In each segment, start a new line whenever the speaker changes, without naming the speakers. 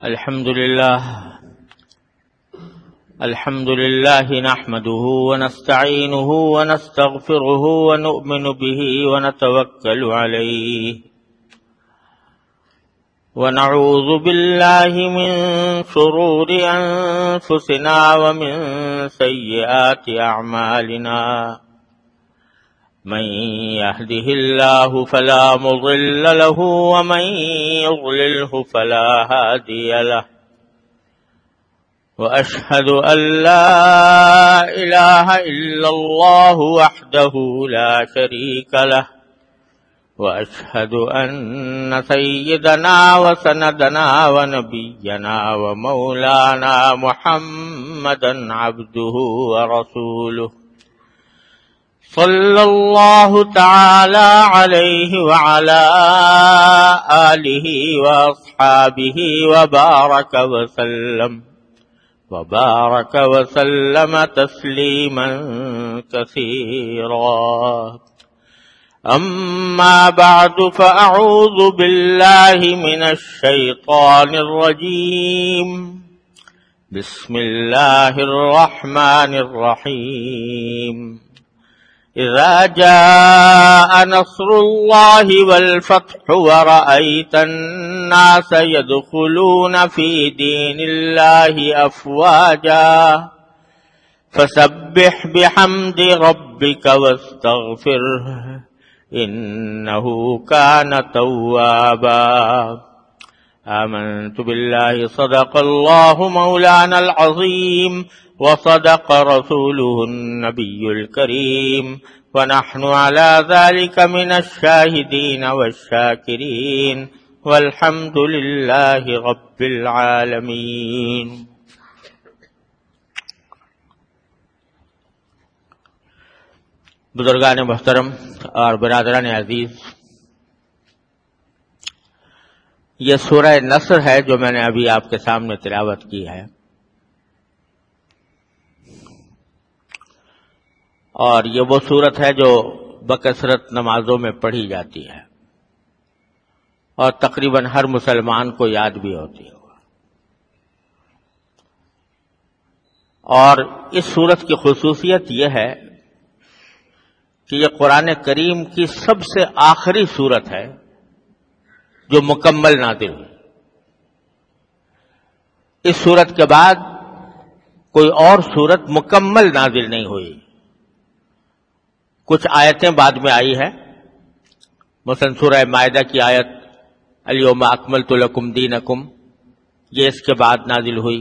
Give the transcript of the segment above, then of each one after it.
الحمد لله نحمده ونستعينه ونستغفره ونؤمن به ونتوكل عليه ونعوذ بالله من شرور أنفسنا ومن سيئات أعمالنا من يهده الله فلا مضل له ومن يضلله فلا هادي له وأشهد أن لا إله إلا الله وحده لا شريك له وأشهد أن سيدنا وسندنا ونبينا ومولانا محمدا عبده ورسوله صلى الله تعالى عليه وعلى آله وأصحابه وبارك وسلم تسليما كثيرا. أما بعد فأعوذ بالله من الشيطان الرجيم. بسم الله الرحمن الرحيم. إذا جاء نصر الله والفتح ورأيت الناس يدخلون في دين الله أفواجا فسبح بحمد ربك واستغفره إنه كان توابا. آمنت بالله صدق الله مولانا العظيم وصدق رسوله النبي الكريم ونحن على ذلك من الشاهدين والشاكرين والحمد لله رب العالمين. بزرگان محترم اور برادران عزیز، یہ سورہ نصر ہے جو میں نے ابھی آپ کے سامنے تلاوت کی ہے، اور یہ وہ سورت ہے جو بکثرت نمازوں میں پڑھی جاتی ہے اور تقریباً ہر مسلمان کو یاد بھی ہوتی ہے. اور اس سورت کی خصوصیت یہ ہے کہ یہ قرآن کریم کی سب سے آخری سورت ہے جو مکمل نازل ہوئی. اس سورت کے بعد کوئی اور سورت مکمل نازل نہیں ہوئی. کچھ آیتیں بعد میں آئی ہیں، مثلا سورہ مائدہ کی آیت الیوم اکملت لکم دینکم، یہ اس کے بعد نازل ہوئی.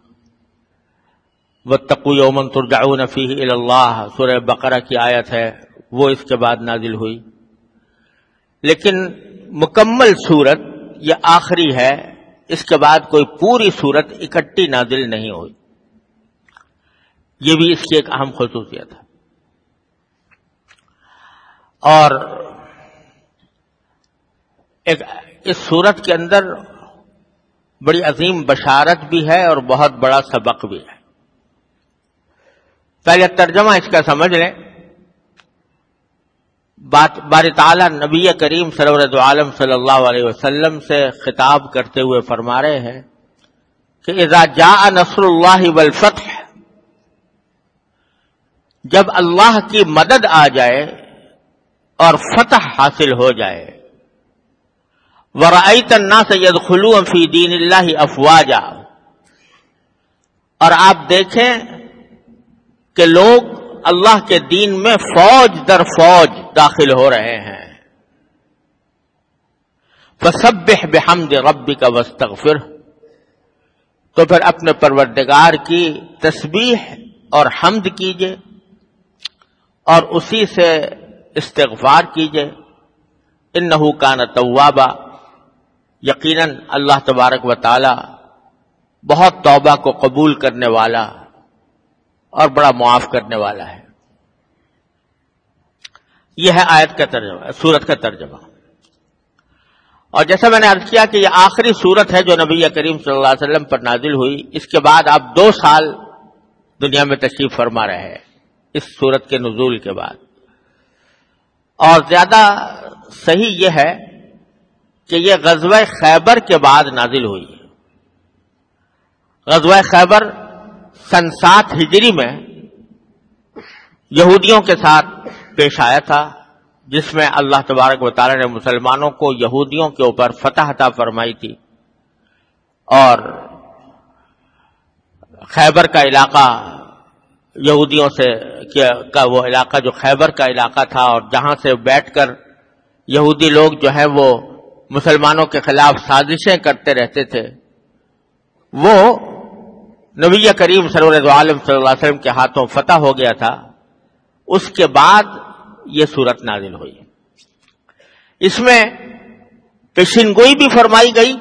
واتقوا یوما ترجعون فیہ الی اللہ، سورہ بقرہ کی آیت ہے، وہ اس کے بعد نازل ہوئی. لیکن مکمل سورت یہ آخری ہے، اس کے بعد کوئی پوری سورت اکٹھی نازل نہیں ہوئی. یہ بھی اس کی ایک اہم خصوصیت ہے. اور اس سورت کے اندر بڑی عظیم بشارت بھی ہے اور بہت بڑا سبق بھی ہے. پہلے ترجمہ اس کا سمجھ لیں. باری تعالیٰ نبی کریم سرورت عالم صلی اللہ علیہ وسلم سے خطاب کرتے ہوئے فرما رہے ہیں کہ اذا جاء نصر اللہ والفتح، جب اللہ کی مدد آ جائے اور فتح حاصل ہو جائے، وَرَأَيْتَ النَّاسَ يَدْخُلُونَ فِي دِينِ اللَّهِ أَفْوَاجًا، اور آپ دیکھیں کہ لوگ اللہ کے دین میں فوج در فوج داخل ہو رہے ہیں. فَسَبِّحْ بِحَمْدِ رَبِّكَ وَاسْتَغْفِرْهُ، تو پھر اپنے پروردگار کی تسبیح اور حمد کیجئے اور اسی سے استغفار کیجئے. انہ کان توابا، یقیناً اللہ تبارک و تعالی بہت توبہ کو قبول کرنے والا اور بڑا معاف کرنے والا ہے. یہ ہے آیت کا ترجمہ، سورت کا ترجمہ. اور جیسا میں نے عرض کیا کہ یہ آخری سورت ہے جو نبی کریم صلی اللہ علیہ وسلم پر نازل ہوئی. اس کے بعد آپ 2 سال دنیا میں تشریف فرما رہے ہیں اس سورت کے نزول کے بعد. اور زیادہ صحیح یہ ہے کہ یہ غزوہ خیبر کے بعد نازل ہوئی ہے. غزوہ خیبر سن 7 ہجری میں یہودیوں کے ساتھ پیش آیا تھا، جس میں اللہ تبارک و تعالی نے مسلمانوں کو یہودیوں کے اوپر فتح عطا فرمائی تھی، اور خیبر کا علاقہ یہودیوں سے کا وہ علاقہ جو خیبر کا علاقہ تھا، اور جہاں سے بیٹھ کر یہودی لوگ جو ہے وہ مسلمانوں کے خلاف سازشیں کرتے رہتے تھے، وہ نبی کریم سرور عالم صلی اللہ علیہ وسلم کے ہاتھوں فتح ہو گیا تھا۔ اس کے بعد یہ صورت نازل ہوئی۔ اس میں پیشنگوئی بھی فرمائی گئی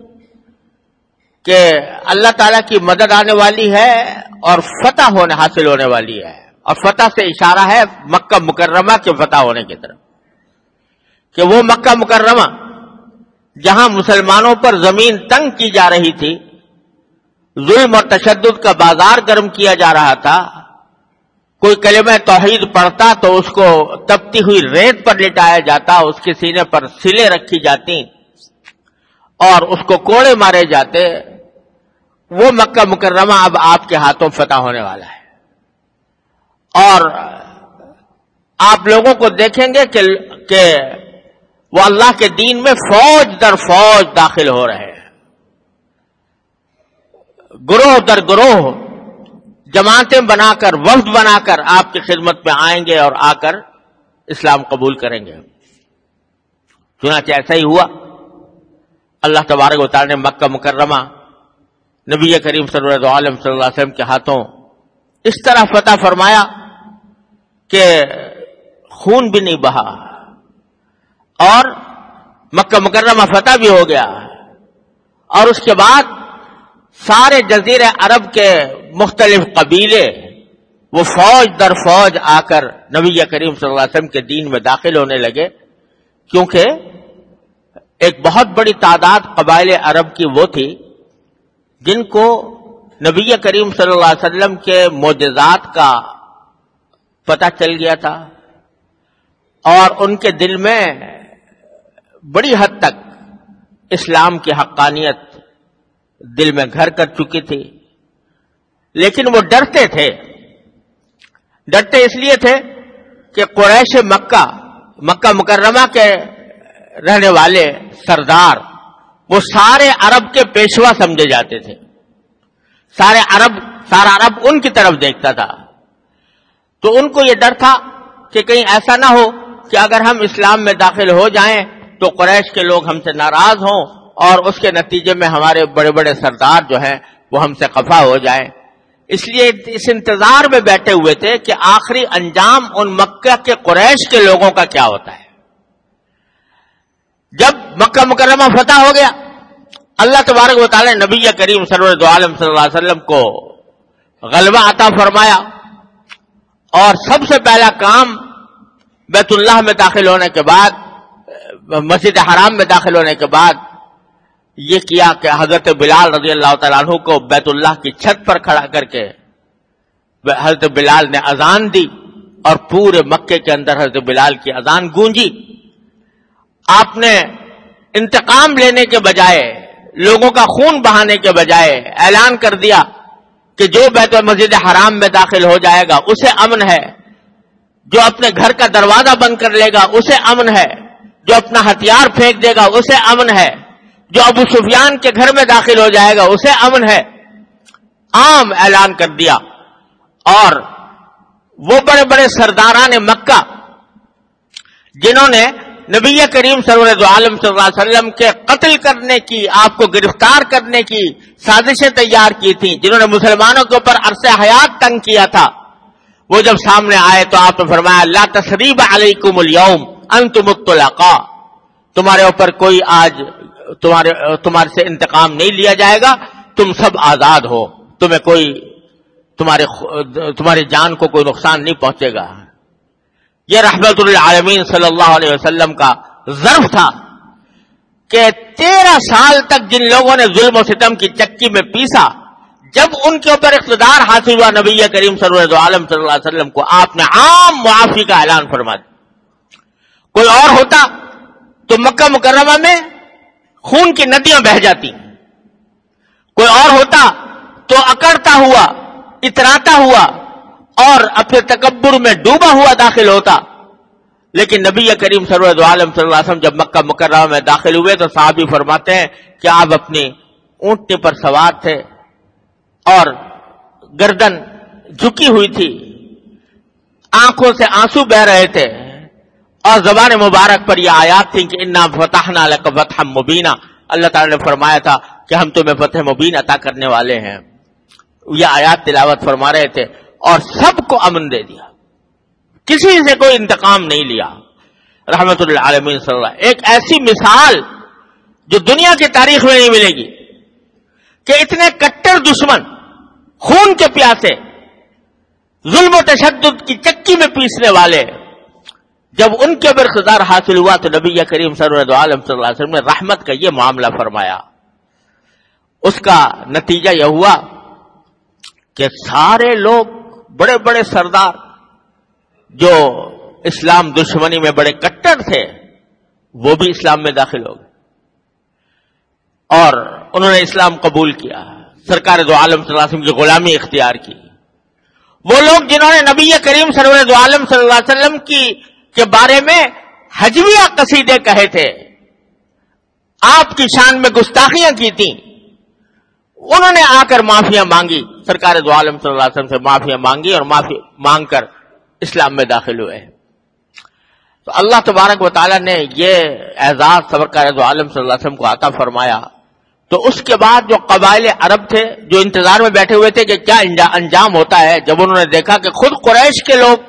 کہ اللہ تعالیٰ کی مدد آنے والی ہے اور فتح حاصل ہونے والی ہے، اور فتح سے اشارہ ہے مکہ مکرمہ کے فتح ہونے کی طرف، کہ وہ مکہ مکرمہ جہاں مسلمانوں پر زمین تنگ کی جا رہی تھی، ظلم اور تشدد کا بازار گرم کیا جا رہا تھا، کوئی کلمہ توحید پڑھتا تو اس کو تپتی ہوئی ریت پر لٹایا جاتا، اس کے سینے پر سلیں رکھی جاتی اور اس کو کوڑے مارے جاتے، وہ مکہ مکرمہ اب آپ کے ہاتھوں فتح ہونے والا ہے، اور آپ لوگوں کو دیکھیں گے کہ وہ اللہ کے دین میں فوج در فوج داخل ہو رہے ہیں، گروہ در گروہ جماعتیں بنا کر، وفد بنا کر آپ کی خدمت میں آئیں گے اور آ کر اسلام قبول کریں گے۔ چنانچہ ایسا ہی ہوا، اللہ تبارک و تعالی نے مکہ مکرمہ نبی کریم صلی اللہ علیہ وسلم کے ہاتھوں اس طرح فتح فرمایا کہ خون بھی نہیں بہا، اور مکہ مکرمہ فتح بھی ہو گیا، اور اس کے بعد سارے جزیرہ عرب کے مختلف قبیلے وہ فوج در فوج آ کر نبی کریم صلی اللہ علیہ وسلم کے دین میں داخل ہونے لگے، کیونکہ ایک بہت بڑی تعداد قبائل عرب کی وہ تھی جن کو نبی کریم صلی اللہ علیہ وسلم کے معجزات کا پتہ چل گیا تھا، اور ان کے دل میں بڑی حد تک اسلام کی حقانیت دل میں گھر کر چکی تھی، لیکن وہ ڈرتے تھے۔ ڈرتے اس لیے تھے کہ قریش مکہ مکرمہ کے رہنے والے سردار وہ سارے عرب کے پیشوا سمجھے جاتے تھے، سارا عرب ان کی طرف دیکھتا تھا، تو ان کو یہ ڈر تھا کہ کہیں ایسا نہ ہو کہ اگر ہم اسلام میں داخل ہو جائیں تو قریش کے لوگ ہم سے ناراض ہوں، اور اس کے نتیجے میں ہمارے بڑے بڑے سردار جو ہیں وہ ہم سے خفا ہو جائیں۔ اس لیے اس انتظار میں بیٹھے ہوئے تھے کہ آخری انجام ان مکہ کے قریش کے لوگوں کا کیا ہوتا ہے۔ جب مکہ مکرمہ فتح ہو گیا، اللہ تبارک و تعالی نبی کریم سرور عالم صلی اللہ علیہ وسلم کو غلبہ عطا فرمایا، اور سب سے پہلا کام بیت اللہ میں داخل ہونے کے بعد، مسجد حرام میں داخل ہونے کے بعد یہ کیا کہ حضرت بلال رضی اللہ تعالیٰ عنہ کو بیت اللہ کی چھت پر کھڑا کر کے حضرت بلال نے اذان دی، اور پورے مکے کے اندر حضرت بلال کی اذان گونجی۔ آپ نے انتقام لینے کے بجائے، لوگوں کا خون بہانے کے بجائے اعلان کر دیا کہ جو بیت مسجد حرام میں داخل ہو جائے گا اسے امن ہے، جو اپنے گھر کا دروازہ بند کر لے گا اسے امن ہے، جو اپنا ہتھیار پھینک دے گا اسے امن ہے، جو ابو سفیان کے گھر میں داخل ہو جائے گا اسے امن ہے۔ عام اعلان کر دیا، اور وہ بڑے بڑے سرداران مکہ جنہوں نے نبی کریم سرور عالم صلی اللہ علیہ وسلم کے قتل کرنے کی، آپ کو گرفتار کرنے کی سازشیں تیار کی تھیں، جنہوں نے مسلمانوں کے اوپر عرصہ حیات تنگ کیا تھا، وہ جب سامنے آئے تو آپ نے فرمایا لا تثریب علیکم اليوم انتم الطلقاء، تمہارے اوپر کوئی آج تمہارے سے انتقام نہیں لیا جائے گا، تم سب آزاد ہو، تمہیں کوئی تمہاری جان کو کوئی نقصان نہیں پہنچے گا۔ یہ رحمت للعالمین صلی اللہ علیہ وسلم کا ظرف تھا کہ 13 سال تک جن لوگوں نے ظلم و ستم کی چکی میں پیسا، جب ان کے اوپر اقتدار حاصل ہوا نبی کریم صلی اللہ علیہ وسلم کو، آپ نے عام معافی کا اعلان فرما دیا۔ کوئی اور ہوتا تو مکہ مکرمہ میں خون کی ندیاں بہہ جاتی، کوئی اور ہوتا ہوا، اتراتا ہوا اور اپنے تکبر میں ڈوبا ہوا داخل ہوتا. لیکن نبی کریم سرور عالم صلی اللہ علیہ وسلم جب مکہ مکرمہ میں داخل ہوئے تو صحابی فرماتے ہیں کہ آپ اپنی اونٹنی پر سوار تھے اور گردن جھکی ہوئی تھی، آنکھوں سے آنسو بہ رہے تھے، اور زبان مبارک پر یہ آیات تھیں کہ انا فتحنا لک فتحا مبینا. اللہ تعالیٰ نے فرمایا تھا کہ ہم تمہیں فتح مبین عطا کرنے والے ہیں. یہ آیات تلاوت فرما رہے تھے اور سب کو امن دے دیا، کسی سے کوئی انتقام نہیں لیا. رحمت للعالمین صلی اللہ. ایک ایسی مثال جو دنیا کی تاریخ میں نہیں ملے گی کہ اتنے کٹر دشمن، خون کے پیاسے، ظلم و تشدد کی چکی میں پیسنے والے، جب ان کے اوپر اقتدار حاصل ہوا تو نبی کریم سرور عالم صلی اللہ علیہ وسلم نے رحمت کا یہ معاملہ فرمایا. اس کا نتیجہ یہ ہوا کہ سارے لوگ، بڑے بڑے سردار جو اسلام دشمنی میں بڑے کٹر تھے، وہ بھی اسلام میں داخل ہو گئے اور انہوں نے اسلام قبول کیا، سرکار دو عالم صلی اللہ علیہ وسلم کی غلامی اختیار کی. وہ لوگ جنہوں نے نبی کریم سرور دو عالم صلی اللہ علیہ وسلم کے بارے میں ہجویہ قصیدے کہے تھے، آپ کی شان میں گستاخیاں کی تھیں، انہوں نے آ کر معافیاں مانگی، سرکار دو عالم صلی اللہ علیہ وسلم سے معافیاں مانگی اور معافی مانگ کر اسلام میں داخل ہوئے. تو اللہ تبارک و تعالیٰ نے یہ اعزاز سرکار دو عالم صلی اللہ علیہ وسلم کو عطا فرمایا. تو اس کے بعد جو قبائل عرب تھے جو انتظار میں بیٹھے ہوئے تھے کہ کیا انجام ہوتا ہے، جب انہوں نے دیکھا کہ خود قریش کے لوگ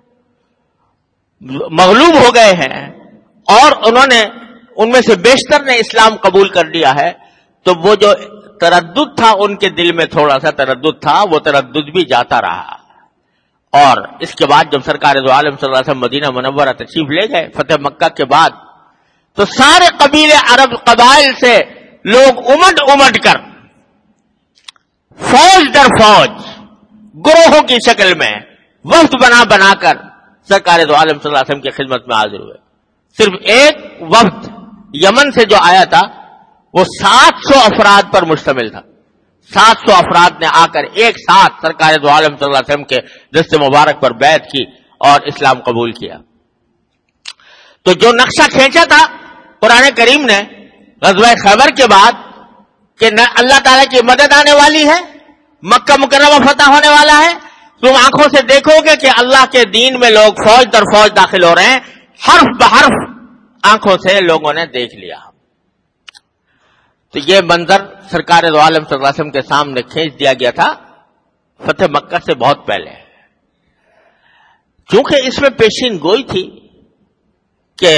مغلوب ہو گئے ہیں اور انہوں نے ان میں سے بیشتر نے اسلام قبول کر لیا ہے، تو وہ جو تردد تھا ان کے دل میں، تھوڑا سا تردد تھا، وہ تردد بھی جاتا رہا. اور اس کے بعد جب سرکار دو عالم صلی اللہ علیہ وسلم مدینہ منورہ تشریف لے گئے فتح مکہ کے بعد، تو سارے قبیلے عرب قبائل سے لوگ امٹ کر فوج در فوج گروہوں کی شکل میں وفد بنا کر سرکار دو عالم صلی اللہ علیہ وسلم کی خدمت میں حاضر ہوئے. صرف ایک وفد یمن سے جو آیا تھا وہ 700 افراد پر مشتمل تھا. 700 افراد نے آ کر ایک ساتھ سرکار دو عالم صلی اللہ علیہ وسلم کے دست مبارک پر بیعت کی اور اسلام قبول کیا. تو جو نقشہ کھینچا تھا قرآن کریم نے غزوہ خیبر کے بعد کہ اللہ تعالیٰ کی مدد آنے والی ہے، مکہ مکرمہ فتح ہونے والا ہے، تم آنکھوں سے دیکھو گے کہ اللہ کے دین میں لوگ فوج در فوج داخل ہو رہے ہیں، حرف بحرف آنکھوں سے لوگوں نے دیکھ لیا. تو یہ منظر سرکار دو عالم صلی اللہ علیہ وسلم کے سامنے کھینچ دیا گیا تھا فتح مکہ سے بہت پہلے. چونکہ اس میں پیشین گوئی تھی کہ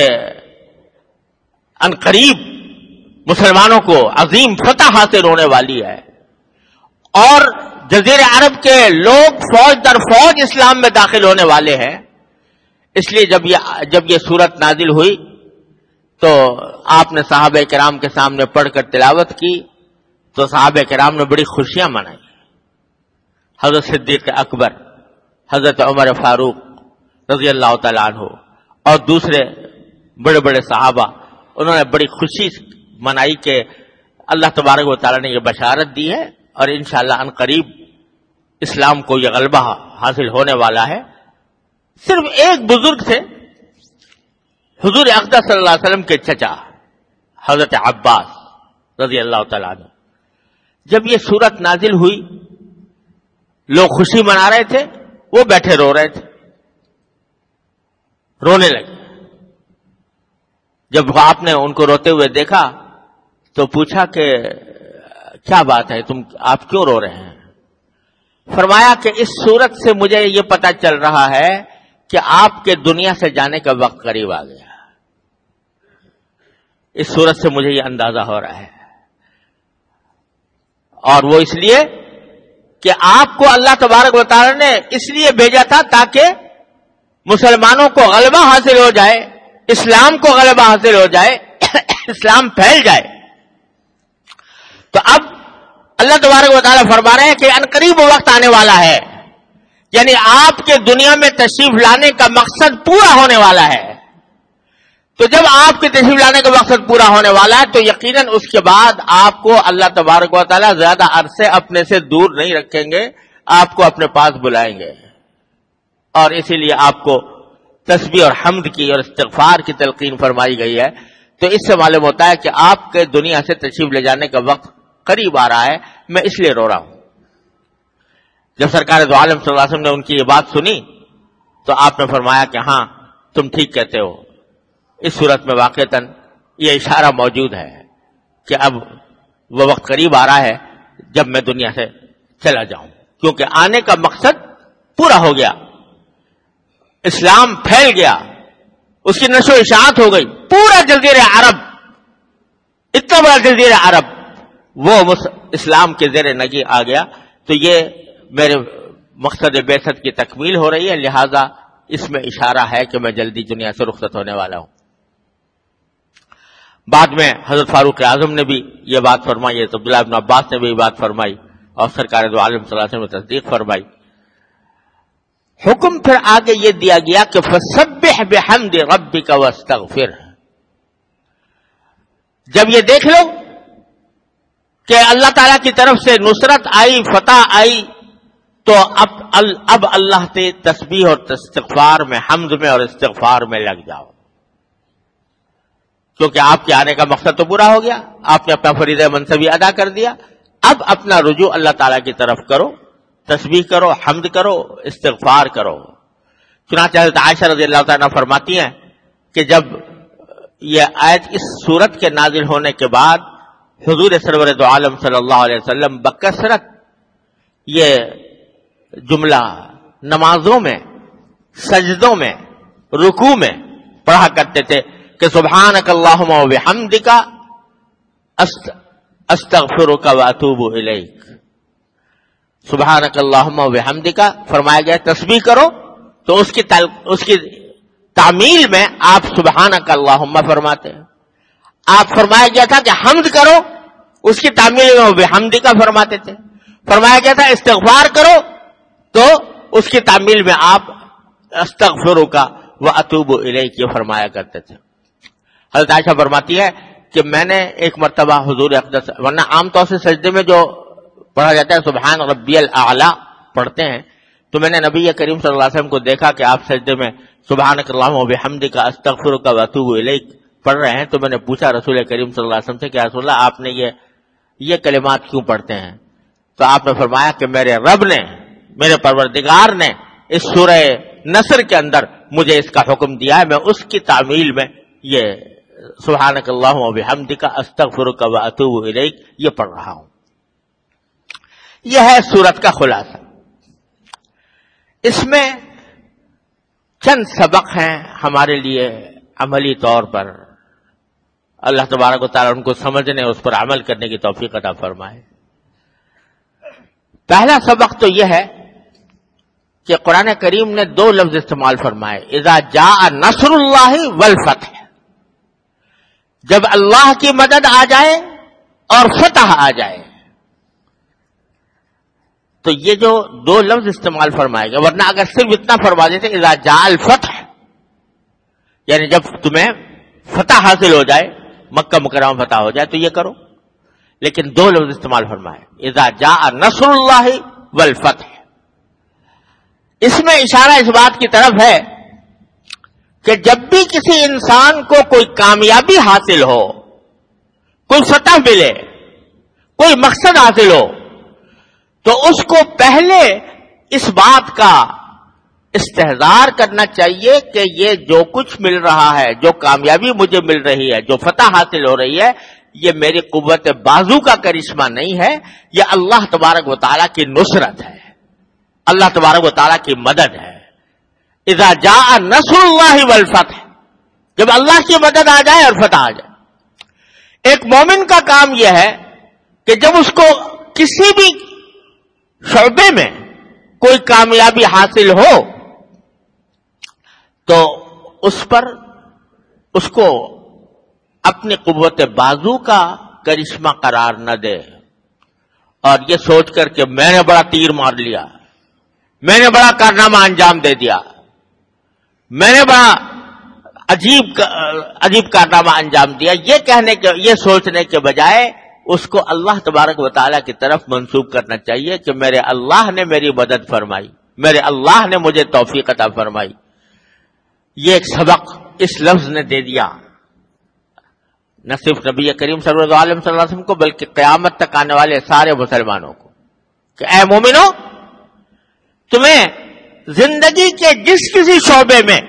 عنقریب مسلمانوں کو عظیم فتح حاصل ہونے والی ہے اور جزیرے عرب کے لوگ فوج در فوج اسلام میں داخل ہونے والے ہیں، اس لیے جب یہ سورت نازل ہوئی تو آپ نے صحابہ کرام کے سامنے پڑھ کر تلاوت کی تو صحابہ کرام نے بڑی خوشیاں منائی. حضرت صدیق اکبر، حضرت عمر فاروق رضی اللہ تعالیٰ عنہ اور دوسرے بڑے بڑے صحابہ، انہوں نے بڑی خوشی منائی کہ اللہ تبارک و تعالیٰ نے یہ بشارت دی ہے اور انشاءاللہ ان قریب اسلام کو یہ غلبہ حاصل ہونے والا ہے. صرف ایک بزرگ تھے، حضور اقدس صلی اللہ علیہ وسلم کے چچا حضرت عباس رضی اللہ تعالیٰ عنہ. جب یہ سورت نازل ہوئی لوگ خوشی منا رہے تھے، وہ بیٹھے رو رہے تھے، رونے لگے. جب آپ نے ان کو روتے ہوئے دیکھا تو پوچھا کہ کیا بات ہے، آپ کیوں رو رہے ہیں؟ فرمایا کہ اس صورت سے مجھے یہ پتہ چل رہا ہے کہ آپ کے دنیا سے جانے کا وقت قریب آ گیا. اس صورت سے مجھے یہ اندازہ ہو رہا ہے، اور وہ اس لیے کہ آپ کو اللہ تبارک و تعالی نے اس لیے بھیجا تھا تاکہ مسلمانوں کو غلبہ حاصل ہو جائے، اسلام کو غلبہ حاصل ہو جائے، اسلام پھیل جائے. تو اب اللہ تبارک و تعالیٰ فرما رہے ہیں کہ عنقریب وقت آنے والا ہے، یعنی آپ کے دنیا میں تشریف لانے کا مقصد پورا ہونے والا ہے. تو جب آپ کے تشریف لانے کا مقصد پورا ہونے والا ہے تو یقیناً اس کے بعد آپ کو اللہ تبارک و تعالیٰ زیادہ عرصے اپنے سے دور نہیں رکھیں گے، آپ کو اپنے پاس بلائیں گے، اور اسی لیے آپ کو تسبیح اور حمد کی اور استغفار کی تلقین فرمائی گئی ہے۔ تو اس سے معلوم ہوتا ہے کہ آپ کے دنیا سے تشریف لے جانے کا وقت قریب آ رہا ہے، میں اس لیے رو رہا ہوں۔ جب سرکار دو عالم صلی اللہ علیہ وسلم نے ان کی یہ بات سنی تو آپ نے فرمایا کہ ہاں تم ٹھیک کہتے ہو، اس صورت میں واقعتاً یہ اشارہ موجود ہے کہ اب وہ وقت قریب آ رہا ہے جب میں دنیا سے چلا جاؤں، کیونکہ آنے کا مقصد پورا ہو گیا، اسلام پھیل گیا، اس کی نشو و اشاعت ہو گئی، پورا جزیرہ عرب، اتنا بڑا جزیرہ عرب وہ اسلام کے زیر نگی آ گیا۔ تو یہ میرے مقصد بعثت کی تکمیل ہو رہی ہے، لہذا اس میں اشارہ ہے کہ میں جلدی دنیا سے رخصت ہونے والا ہوں۔ بعد میں حضرت فاروق اعظم نے بھی یہ بات فرمائی ہے، تو عبداللہ ابن عباس نے بھی یہ بات فرمائی، اور سرکار دو عالم صلی اللہ علیہ وسلم نے تصدیق فرمائی۔ حکم پھر آگے یہ دیا گیا کہ فسبح بحمد ربک واستغفر۔ جب یہ دیکھ لو کہ اللہ تعالیٰ کی طرف سے نصرت آئی، فتح آئی، تو اب اللہ سے تسبیح اور استغفار میں، حمد میں اور استغفار میں لگ جاؤ، کیونکہ آپ کے آنے کا مقصد تو پورا ہو گیا، آپ نے اپنا فریضہ منصبی ادا کر دیا، اب اپنا رجوع اللہ تعالیٰ کی طرف کرو، تسبیح کرو، حمد کرو، استغفار کرو۔ چنانچہ حضرت عائشہ رضی اللہ تعالیٰ فرماتی ہیں کہ جب یہ آیت اس صورت کے نازل ہونے کے بعد حضور سرور دو عالم صلی اللہ علیہ وسلم بکثرت یہ جملہ نمازوں میں، سجدوں میں، رکوع میں پڑھا کرتے تھے کہ سبحانک اللہم و بحمدک استغفرک و اتوب الیک۔ سبحانک اللہم و بحمدک فرمایا گیا تسبیح کرو، تو اس کی تعمیل میں آپ سبحانک اللہم فرماتے ہیں، آپ فرمایا گیا تھا کہ حمد کرو، اس کی تعمیل میں بحمدک فرماتے تھے، فرمایا گیا تھا استغفار کرو، تو اس کی تعمیل میں آپ استغفرک و اتوب الیک یہ فرمایا کرتے تھے۔ حضرت عائشہ فرماتی ہے کہ میں نے ایک مرتبہ حضور اقدس، ورنہ عام طور سے سجدے میں جو پڑھا جاتا ہے سبحان ربی الاعلی پڑھتے ہیں، تو میں نے نبی کریم صلی اللہ علیہ وسلم کو دیکھا کہ آپ سجدے میں سبحانک اللہم و بحمدک استغفرک و اتوب الیک پڑھ رہے ہیں، تو میں نے پوچھا رسول کریم صلی اللہ علیہ وسلم سے کہ رسول اللہ آپ نے یہ کلمات کیوں پڑھتے ہیں؟ تو آپ نے فرمایا کہ میرے رب نے، میرے پروردگار نے اس سورہ نصر کے اندر مجھے اس کا حکم دیا ہے، میں اس کی تعمیل میں یہ سبحانک اللہم و بحمدک استغفرک و اتوب الیک یہ پڑھ رہا ہوں۔ یہ ہے سورت کا خلاصہ۔ اس میں چند سبق ہیں ہمارے لیے عملی طور پر، اللہ تبارک و تعالیٰ ان کو سمجھنے، اس پر عمل کرنے کی توفیق عطا فرمائے۔ پہلا سبق تو یہ ہے کہ قرآن کریم نے دو لفظ استعمال فرمائے، اذا جاء نصر اللہ والفتح، جب اللہ کی مدد آ جائے اور فتح آ جائے۔ تو یہ جو دو لفظ استعمال فرمائے گا، ورنہ اگر صرف اتنا فرما دیتے اذا جاء الفتح، یعنی جب تمہیں فتح حاصل ہو جائے، مکہ مکرمہ فتح ہو جائے تو یہ کرو، لیکن دو لفظ استعمال فرمائے، اذا جاء نصر اللہ والفتح۔ اس میں اشارہ اس بات کی طرف ہے کہ جب بھی کسی انسان کو کوئی کامیابی حاصل ہو، کوئی فتح ملے، کوئی مقصد حاصل ہو، تو اس کو پہلے اس بات کا استحضار کرنا چاہیے کہ یہ جو کچھ مل رہا ہے، جو کامیابی مجھے مل رہی ہے، جو فتح حاصل ہو رہی ہے، یہ میری قوت بازو کا کرشمہ نہیں ہے، یہ اللہ تبارک و تعالیٰ کی نصرت ہے، اللہ تبارک و تعالیٰ کی مدد ہے۔ اذا جاء نصر اللہ والفتح، جب اللہ کی مدد آ جائے اور فتح آ جائے۔ ایک مومن کا کام یہ ہے کہ جب اس کو کسی بھی شعبے میں کوئی کامیابی حاصل ہو تو اس کو اپنی قوت بازو کا کرشمہ قرار نہ دے، اور یہ سوچ کر کہ میں نے بڑا تیر مار لیا، میں نے بڑا کارنامہ انجام دے دیا، میں نے بڑا عجیب کارنامہ انجام دیا، یہ سوچنے کے بجائے اس کو اللہ تبارک و تعالیٰ کی طرف منسوب کرنا چاہیے کہ میرے اللہ نے میری مدد فرمائی، میرے اللہ نے مجھے توفیق عطا فرمائی۔ یہ ایک سبق اس لفظ نے دے دیا، نہ صرف نبی کریم صلی اللہ علیہ وسلم کو بلکہ قیامت تک آنے والے سارے مسلمانوں کو، کہ اے مومنو، تمہیں زندگی کے جس کسی شعبے میں،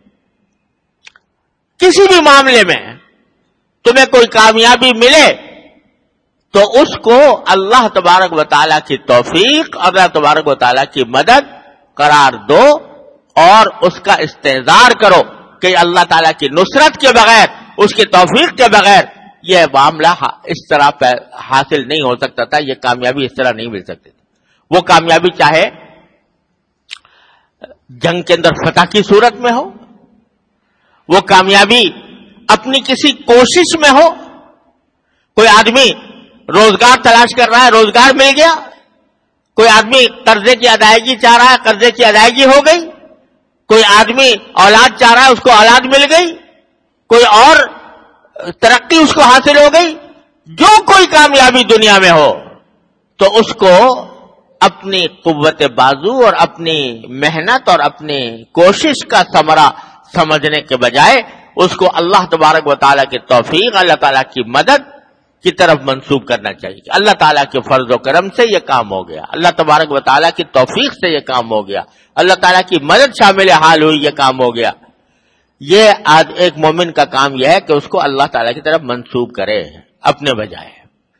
کسی بھی معاملے میں تمہیں کوئی کامیابی ملے تو اس کو اللہ تبارک و تعالیٰ کی توفیق، اللہ تبارک و تعالیٰ کی مدد قرار دو اور اس کا استحضار کرو کہ اللہ تعالیٰ کی نصرت کے بغیر، اس کی توفیق کے بغیر یہ معاملہ اس طرح حاصل نہیں ہو سکتا تھا، یہ کامیابی اس طرح نہیں مل سکتی تھی۔ وہ کامیابی چاہے جنگ کے اندر فتح کی صورت میں ہو، وہ کامیابی اپنی کسی کوشش میں ہو، کوئی آدمی روزگار تلاش کر رہا ہے، روزگار مل گیا، کوئی آدمی قرضے کی ادائیگی چاہ رہا ہے، قرضے کی ادائیگی ہو گئی، کوئی آدمی اولاد چاہ رہا ہے، اس کو اولاد مل گئی، کوئی اور ترقی اس کو حاصل ہو گئی، جو کوئی کامیابی دنیا میں ہو تو اس کو اپنی قوت بازو اور اپنی محنت اور اپنی کوشش کا ثمرہ سمجھنے کے بجائے اس کو اللہ تبارک و تعالیٰ کی توفیق، اللہ تعالیٰ کی مدد کی طرف منسوب کرنا چاہیے کہ اللہ تعالیٰ کے فرض و کرم سے یہ کام ہو گیا، اللہ تبارک و تعالیٰ کی توفیق سے یہ کام ہو گیا، اللہ تعالیٰ کی مدد شامل حال ہوئی، یہ کام ہو گیا۔ یہ آج ایک مومن کا کام یہ ہے کہ اس کو اللہ تعالیٰ کی طرف منسوب کرے اپنے بجائے،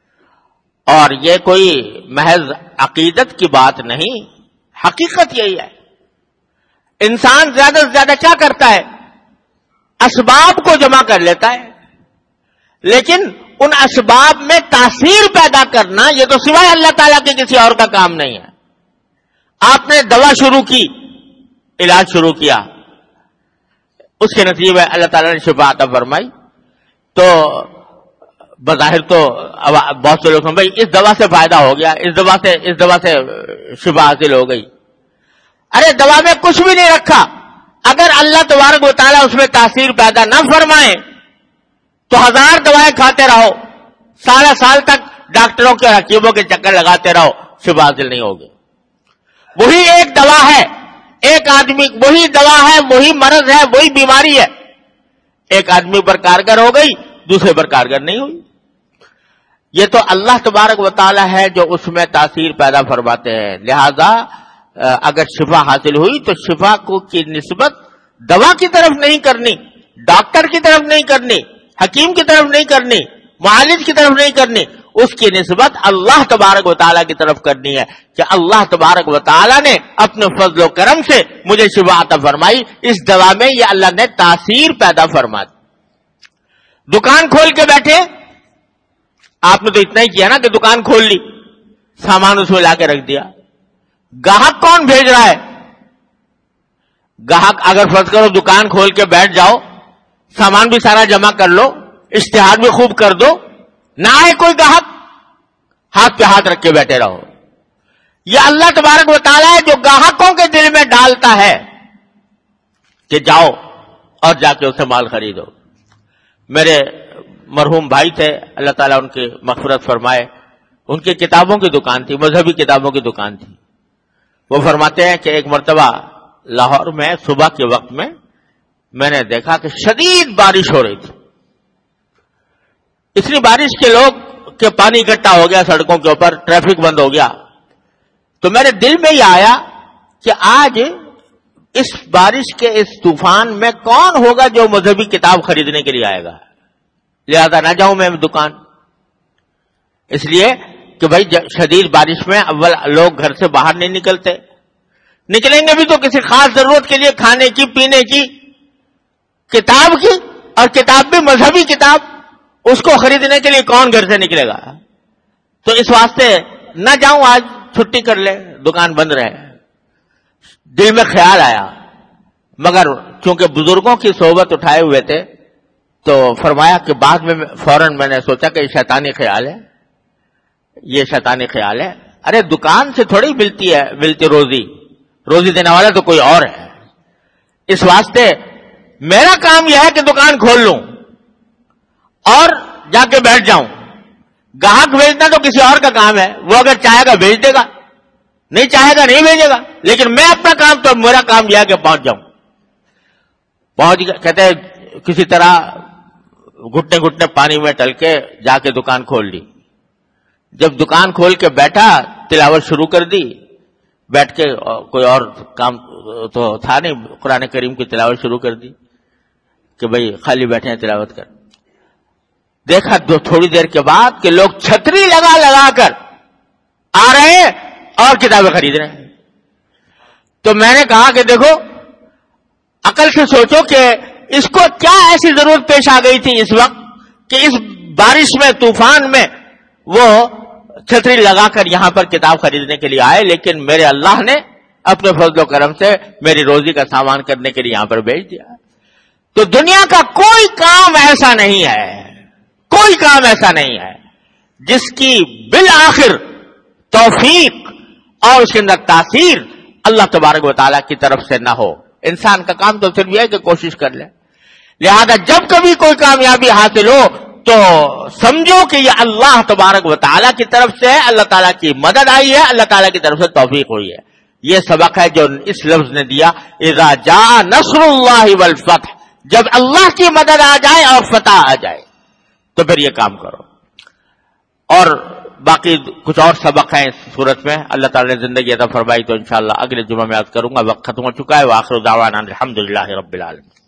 اور یہ کوئی محض عقیدت کی بات نہیں، حقیقت یہی ہے۔ انسان زیادہ سے زیادہ کیا کرتا ہے؟ اسباب کو جمع کر لیتا ہے، لیکن ان اسباب میں تاثیر پیدا کرنا یہ تو سوائے اللہ تعالیٰ کے کسی اور کا کام نہیں ہے۔ آپ نے دوا شروع کی، علاج شروع کیا، اس کے نتیجے میں اللہ تعالیٰ نے شفا عطا فرمائی، تو بظاہر تو بہت سے لوگ بھائی اس دوا سے فائدہ ہو گیا، اس دوا سے شفا حاصل ہو گئی۔ ارے دوا میں کچھ بھی نہیں رکھا، اگر اللہ تبارک و تعالیٰ اس میں تاثیر پیدا نہ فرمائے تو 1000 دوائیں کھاتے رہو، سارا سال تک ڈاکٹروں کے حکیموں کے چکر لگاتے رہو، شفا حاصل نہیں ہوگی۔ وہی ایک دوا ہے، ایک آدمی وہی دوا ہے، وہی مرض ہے، وہی بیماری ہے، ایک آدمی پر کارگر ہو گئی، دوسرے پر کارگر نہیں ہوئی۔ یہ تو اللہ تبارک و تعالیٰ ہے جو اس میں تاثیر پیدا فرماتے ہیں، لہذا اگر شفا حاصل ہوئی تو شفا کو کی نسبت دوا کی طرف نہیں کرنی، ڈاکٹر کی طرف نہیں کرنی، حکیم کی طرف نہیں کرنی، معالج کی طرف نہیں کرنی، اس کی نسبت اللہ تبارک و تعالیٰ کی طرف کرنی ہے کہ اللہ تبارک و تعالیٰ نے اپنے فضل و کرم سے مجھے شفا عطا فرمائی، اس دوا میں یہ اللہ نے تاثیر پیدا فرما دی۔ دکان کھول کے بیٹھے، آپ نے تو اتنا ہی کیا نا کہ دکان کھول لی، سامان اس میں لا کے رکھ دیا، گاہک کون بھیج رہا ہے؟ گاہک اگر فرض کرو دکان کھول کے بیٹھ جاؤ، سامان بھی سارا جمع کر لو، اشتہار بھی خوب کر دو، نہ آئے کوئی گاہک، ہاتھ پہ ہاتھ رکھ کے بیٹھے رہو۔ یہ اللہ تبارک و تعالیٰ ہے جو گاہکوں کے دل میں ڈالتا ہے کہ جاؤ اور جا کے اسے مال خریدو۔ میرے مرحوم بھائی تھے، اللہ تعالیٰ ان کی مغفرت فرمائے، ان کی کتابوں کی دکان تھی، مذہبی کتابوں کی دکان تھی۔ وہ فرماتے ہیں کہ ایک مرتبہ لاہور میں صبح کے وقت میں نے دیکھا کہ شدید بارش ہو رہی تھی، اتنی بارش کے لوگ کہ پانی اکٹھا ہو گیا سڑکوں کے اوپر، ٹریفک بند ہو گیا۔ تو میرے دل میں یہ آیا کہ آج اس بارش کے اس طوفان میں کون ہوگا جو مذہبی کتاب خریدنے کے لیے آئے گا، لہذا نہ جاؤں میں دکان۔ اس لیے کہ بھائی شدید بارش میں اول لوگ گھر سے باہر نہیں نکلتے، نکلیں گے بھی تو کسی خاص ضرورت کے لیے، کھانے کی، پینے کی، کتاب کی، اور کتاب بھی مذہبی کتاب، اس کو خریدنے کے لیے کون گھر سے نکلے گا؟ تو اس واسطے نہ جاؤں، آج چھٹی کر لے، دکان بند رہے۔ دل میں خیال آیا، مگر چونکہ بزرگوں کی صحبت اٹھائے ہوئے تھے تو فرمایا کہ بعد میں فوراً میں نے سوچا کہ یہ شیطانی خیال ہے، یہ شیطانی خیال ہے۔ ارے دکان سے تھوڑی ملتی روزی دینے والا تو کوئی اور ہے۔ اس واسطے میرا کام یہ ہے کہ دکان کھول لوں اور جا کے بیٹھ جاؤں. گاہک بھیجنا تو کسی اور کا کام ہے، وہ اگر چاہے گا بھیج دے گا، نہیں چاہے گا نہیں بھیجے گا. لیکن میں اپنا کام تو میرا کام یہ ہے کہ پہنچ جاؤں. پہنچ گیا، کہتے ہیں کسی طرح گھٹنے گھٹنے پانی میں ٹل کے جا کے دکان کھول لی. جب دکان کھول کے بیٹھا تلاوت شروع کر دی. بیٹھ کے کوئی اور کام تو تھا نہیں، قرآن کریم کی تلاوت شروع کر دی کہ بھئی خالی بیٹھے ہیں تلاوت کر. دیکھا تھوڑی دیر کے بعد کہ لوگ چھتری لگا لگا کر آ رہے ہیں اور کتابیں خرید رہے ہیں. تو میں نے کہا کہ دیکھو عقل سے سوچو کہ اس کو کیا ایسی ضرورت پیش آ گئی تھی اس وقت کہ اس بارش میں طوفان میں وہ چھتری لگا کر یہاں پر کتاب خریدنے کے لیے آئے. لیکن میرے اللہ نے اپنے فضل و کرم سے میری روزی کا سامان کرنے کے لیے یہاں پر بھیج دیا. تو دنیا کا کوئی کام ایسا نہیں ہے، کوئی کام ایسا نہیں ہے جس کی بالآخر توفیق اور اس کے اندر تاثیر اللہ تبارک و تعالیٰ کی طرف سے نہ ہو. انسان کا کام تو صرف یہ ہے کہ کوشش کر لے. لہذا جب کبھی کوئی کامیابی حاصل ہو تو سمجھو کہ یہ اللہ تبارک و تعالیٰ کی طرف سے ہے، اللہ تعالیٰ کی مدد آئی ہے، اللہ تعالیٰ کی طرف سے توفیق ہوئی ہے. یہ سبق ہے جو اس لفظ نے دیا، اذا جاء نصر اللہ والفتح، جب اللہ کی مدد آ جائے اور فتح آ جائے تو پھر یہ کام کرو. اور باقی کچھ اور سبق ہیں اس صورت میں. اللہ تعالیٰ نے زندگی عطا فرمائی تو انشاءاللہ اگلے جمعہ میں یاد کروں گا. وقت ختم ہو چکا ہے. وآخر دعوانا الحمدللہ رب العالمین.